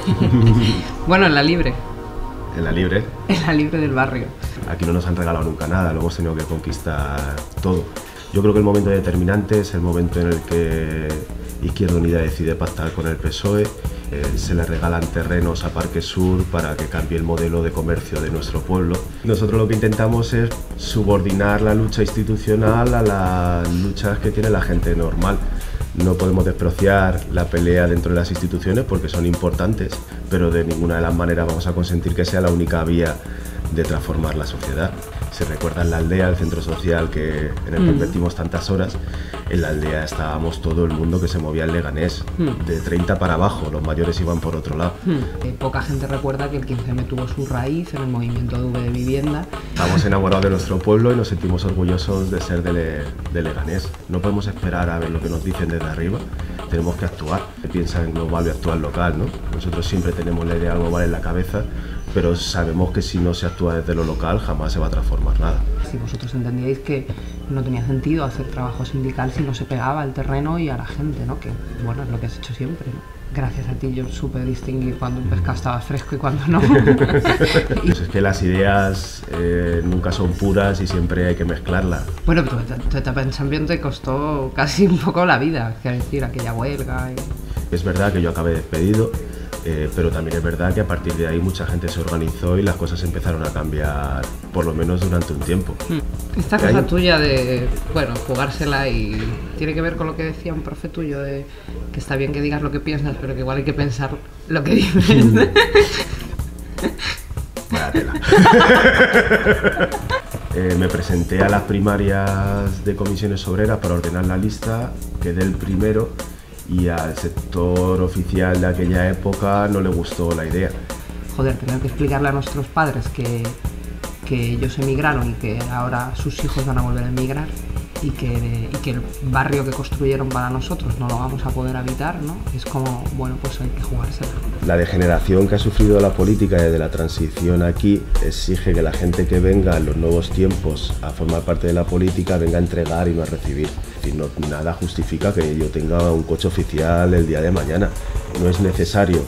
Bueno, en la libre. En la libre. En la libre del barrio. Aquí no nos han regalado nunca nada, lo hemos tenido que conquistar todo. Yo creo que el momento determinante es el momento en el que Izquierda Unida decide pactar con el PSOE. Se le regalan terrenos a Parque Sur para que cambie el modelo de comercio de nuestro pueblo. Nosotros lo que intentamos es subordinar la lucha institucional a las luchas que tiene la gente normal. No podemos despreciar la pelea dentro de las instituciones porque son importantes, pero de ninguna de las maneras vamos a consentir que sea la única vía de transformar la sociedad. Se recuerda en la aldea, el centro social en el que invertimos tantas horas. En la aldea estábamos todo el mundo que se movía en Leganés, de 30 para abajo, los mayores iban por otro lado. Poca gente recuerda que el 15M tuvo su raíz en el movimiento de vivienda. Estamos enamorados de nuestro pueblo y nos sentimos orgullosos de ser de Leganés. No podemos esperar a ver lo que nos dicen desde arriba, tenemos que actuar. Piensa en global y actuar local, ¿no? Nosotros siempre tenemos la idea global en la cabeza, pero sabemos que si no se actúa desde lo local jamás se va a transformar nada. Si vosotros entendíais que no tenía sentido hacer trabajo sindical si no se pegaba al terreno y a la gente, ¿no? Que bueno, es lo que has hecho siempre, ¿no? Gracias a ti yo supe distinguir cuando un pescado estaba fresco y cuando no. Pues es que las ideas nunca son puras y siempre hay que mezclarlas. Bueno, pero tu etapa en Champions te costó casi un poco la vida, quiero decir, aquella huelga. Es verdad que yo acabé despedido, pero también es verdad que a partir de ahí mucha gente se organizó y las cosas empezaron a cambiar, por lo menos durante un tiempo. Esta cosa tuya de, bueno, jugársela y tiene que ver con lo que decía un profe tuyo, de que está bien que digas lo que piensas, pero que igual hay que pensar lo que dices. Vaya tela. Me presenté a las primarias de comisiones obreras para ordenar la lista, quedé el primero y al sector oficial de aquella época no le gustó la idea. Joder, tener que explicarle a nuestros padres que ellos emigraron y que ahora sus hijos van a volver a emigrar y que el barrio que construyeron para nosotros no lo vamos a poder habitar, ¿no? Es como, bueno, pues hay que jugársela. La degeneración que ha sufrido la política desde la transición aquí exige que la gente que venga en los nuevos tiempos a formar parte de la política venga a entregar y no a recibir. Es decir, nada justifica que yo tenga un coche oficial el día de mañana. No es necesario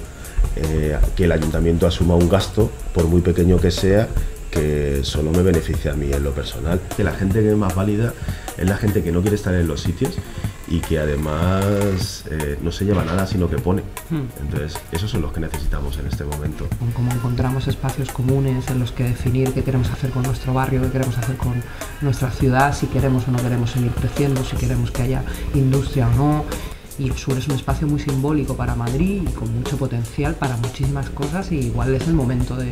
que el ayuntamiento asuma un gasto, por muy pequeño que sea, que solo me beneficia a mí en lo personal. Que la gente que es más válida es la gente que no quiere estar en los sitios y que además no se lleva nada sino que pone. Entonces esos son los que necesitamos en este momento. Como encontramos espacios comunes en los que definir qué queremos hacer con nuestro barrio, qué queremos hacer con nuestra ciudad, si queremos o no queremos seguir creciendo, si queremos que haya industria o no. Y el sur es un espacio muy simbólico para Madrid y con mucho potencial para muchísimas cosas, y igual es el momento de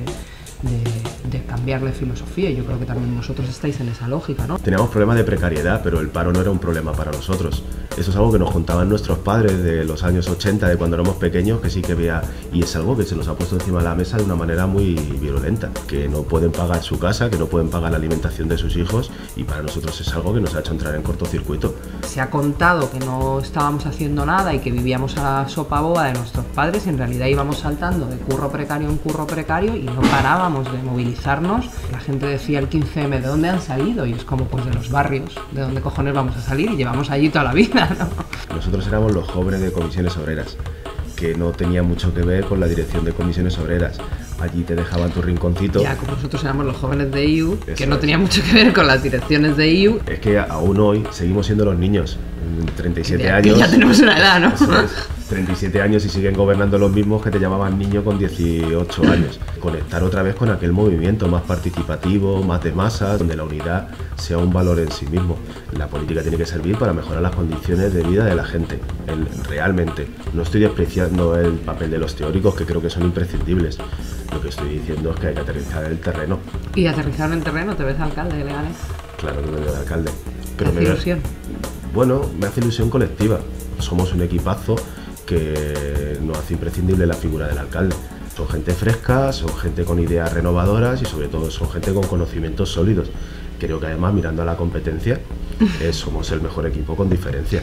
cambiarle filosofía. Yo creo que también vosotros estáis en esa lógica, ¿no? Teníamos problemas de precariedad, pero el paro no era un problema para nosotros. Eso es algo que nos contaban nuestros padres de los años 80, de cuando éramos pequeños, que sí que veía, y es algo que se nos ha puesto encima de la mesa de una manera muy violenta, que no pueden pagar su casa, que no pueden pagar la alimentación de sus hijos, y para nosotros es algo que nos ha hecho entrar en cortocircuito. Se ha contado que no estábamos haciendo nada y que vivíamos a la sopa boba de nuestros padres, y en realidad íbamos saltando de curro precario en curro precario y no parábamos de movilizarnos. La gente decía el 15M, ¿de dónde han salido? Y es como, pues de los barrios, ¿de dónde cojones vamos a salir? Y llevamos allí toda la vida, ¿no? Nosotros éramos los jóvenes de comisiones obreras, que no tenía mucho que ver con la dirección de comisiones obreras. Allí te dejaban tu rinconcito. Ya, como nosotros éramos los jóvenes de IU, que no tenía mucho que ver con las direcciones de IU. Es que aún hoy seguimos siendo los niños, 37 años. Ya tenemos una edad, ¿no? 37 años y siguen gobernando los mismos que te llamaban niño con 18 años. Conectar otra vez con aquel movimiento más participativo, más de masas, donde la unidad sea un valor en sí mismo. La política tiene que servir para mejorar las condiciones de vida de la gente, realmente. No estoy despreciando el papel de los teóricos, que creo que son imprescindibles. Lo que estoy diciendo es que hay que aterrizar en el terreno. ¿Y aterrizar en el terreno? ¿Te ves alcalde de Leganés? Claro que me veo de alcalde. Pero ¿te hace ilusión? Bueno, me hace ilusión colectiva. Somos un equipazo que nos hace imprescindible la figura del alcalde. Son gente fresca, son gente con ideas renovadoras y sobre todo son gente con conocimientos sólidos. Creo que además, mirando a la competencia, somos el mejor equipo con diferencia.